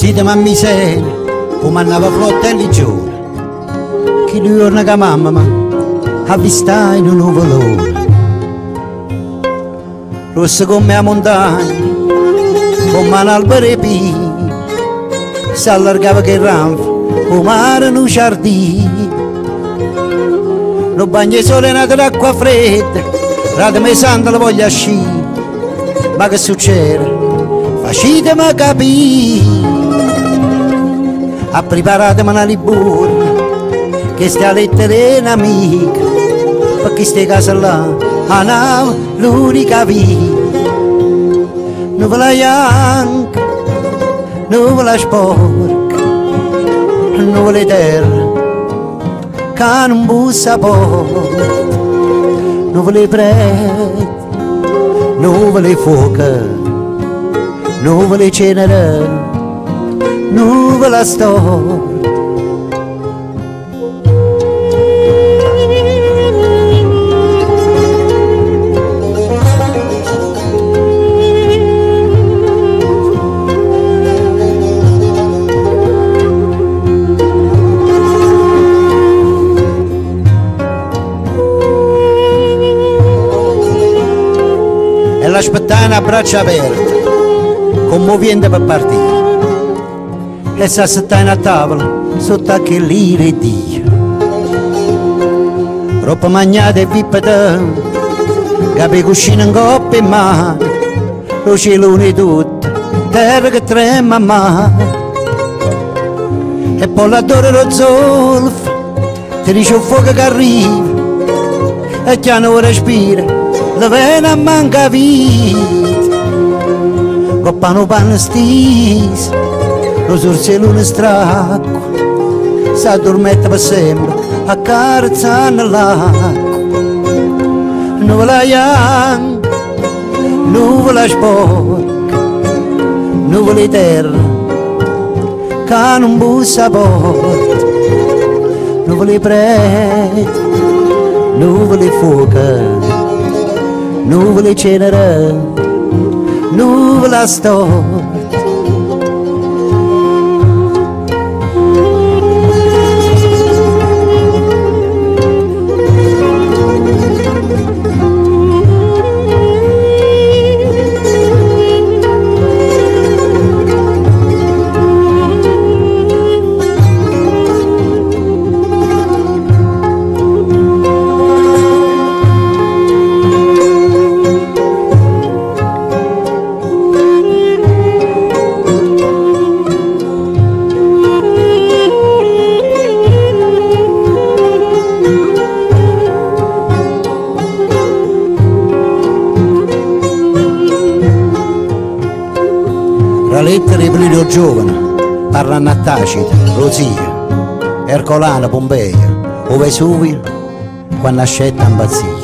Siete mammi sene, come andava flottelli giorni, che lui giorno che mamma avvistai in un nuvolone. Rosso come la montagna, come un albero e pino, si allargava che ranfo, come mare in un giardino. Non bagno sole nato d'acqua fredda, rada me santa la voglia sci. Ma che succede? Facitemi capire. Ha preparato una liburna, che sta lettera è un'amica, perché ste casa là, a l'unica via. Nuvola bianca, nuvola sporca, nuvola terra, che non bussa porta, nuvole prete, nuvole fuoco, nuvole cenere, nuvole storia. E l'aspettai a braccia aperte, commovente per partire. E s'assettai a tavola sotto a che l'ira e Dio. Roba magnata e vippata, capi cuscino in coppa e mano, lo cielone tutto, terra che trema a mano. E poi l'addore lo zolfo, ti dice un fuoco che arriva, e chiano respira, la vena manca vita. Coppano panno stis, lo sorcellone stracco, s'addormetta per sempre, accarezzando l'acqua. Nuvola bianca, nuvola sporca, nuvola terra, che non bussa porta, nuvole prete, nuvole fuoco, nuvole cenere, nuvola storia. La lettera di Plilio Giovane parlano a Tacita, Rosia, Ercolano, Pompeia, o Vesuvio, quando ascetta impazzia.